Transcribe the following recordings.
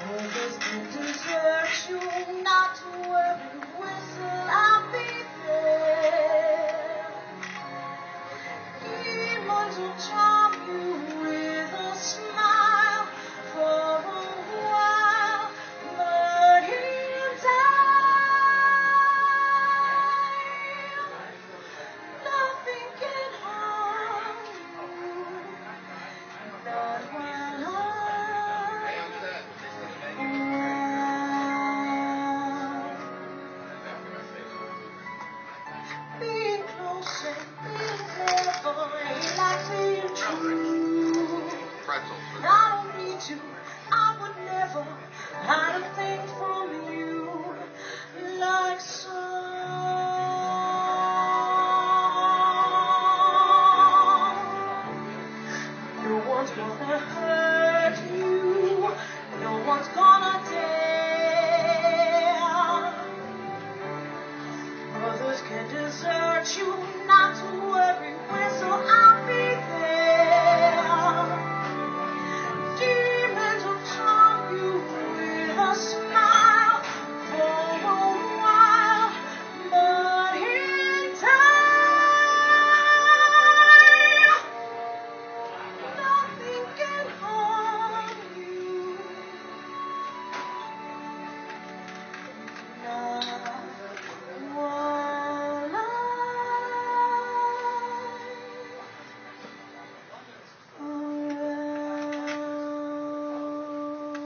Others can desert you, not to worry, whistle, I'll be there. Demons will charm you with a smile for a while, but in time, nothing can harm you. Not while being close and being clever ain't like being true. I don't need you, I would never hide a thing from you like no one's gonna hurt you, no one's gonna dare. Others can desert you, not to worry, whistle, I'll be there. Demons will charm you with a smile for a while, but in time, nothing can harm you. Not while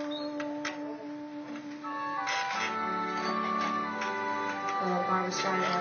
Barbra Streisand.